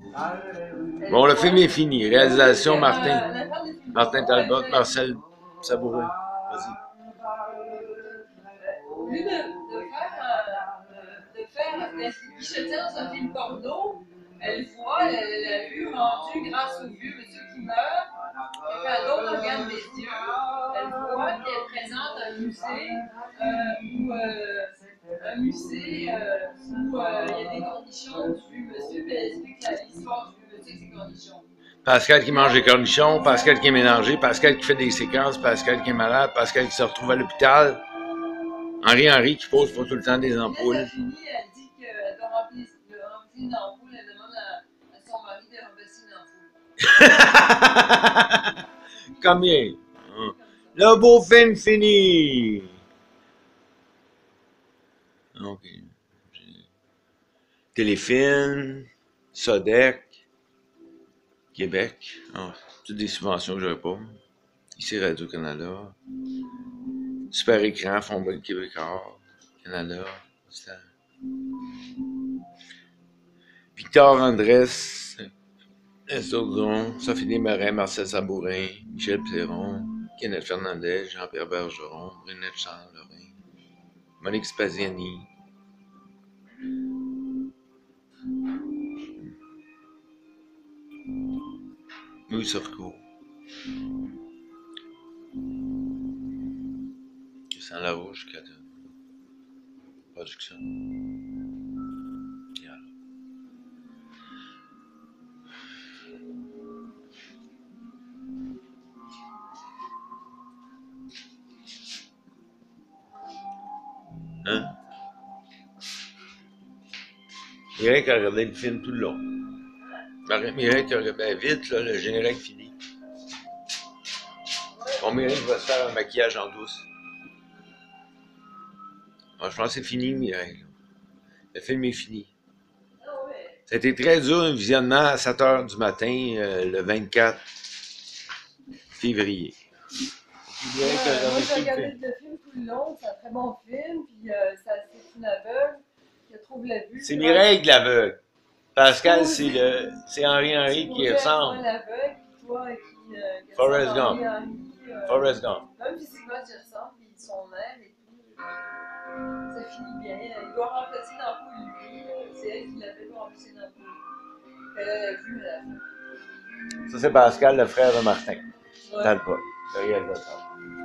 Bon, le film est fini. Réalisation Martin. L'affaire des films Martin porno, Talbot, Marcel Sabourin. Vas-y. au lieu de faire d'être guichetière dans un film porno, elle voit la vue rendue grâce aux vieux monsieur qui meurt, qui fait un don d'organes des yeux. Elle voit qu'elle est présente à un musée où il y a des conditions du vieux monsieur, puis elle explique l'histoire du vieux monsieur et ses conditions. Pascal qui mange des cornichons, Pascal qui est mélangé, Pascal qui fait des séquences, Pascal qui est malade, Pascal qui se retrouve à l'hôpital, Henri qui pose pour tout le temps des ampoules. Là, ça finit, elle dit qu'elle doit remplir une ampoule, elle demande à son mari de remplacer une ampoule. Combien? Le beau film fini! OK. Téléfilm, Sodec, Québec. Ah, toutes des subventions que j'avais pas. Ici, Radio-Canada. Super écran, Fondbol Québécois, Canada. Victor Andrès, Estordon, Sophie Desmarais, Marcel Sabourin, Michel Pléron, Kenneth Fernandez, Jean-Pierre Bergeron, Renette Charles-Lorrain, Monique Spaziani. Louis Surcourt. Sans la rouge, Cade. Production. Yeah. Hein? Mireille qui a regardé le film tout le long. Mireille qui a regardé ben, vite, là, le générique fini. Bon, Mireille va se faire un maquillage en douce. Bon, je pense que c'est fini, Mireille. Là. Le film est fini. Ça a été très dur, un visionnement à 7 h du matin, le 24 février. Moi, j'ai regardé le film tout le long, c'est un très bon film, puis c'est une aveugle qui trouve la vue. C'est Mireille qui l'aveugle. Pascal, c'est Henri qui ressemble. C'est l'aveugle, puis toi qui Forrest Gump. Forrest Gump. Même physiquement, tu ressembles, puis son air et tout. Ça finit bien. Il doit remplacer l'ampoule, lui. C'est elle qui l'avait pour remplacer l'ampoule. Elle a la vue à la fin. Ça, c'est Pascal, le frère de Martin. Talbot, le réalisateur.